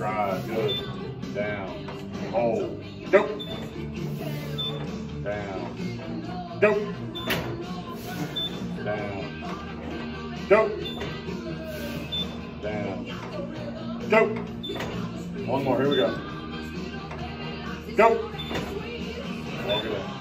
Stride, good. Down, hold, go. Down, go. Down, go. Down, go. One more, here we go. Go. Walk it in.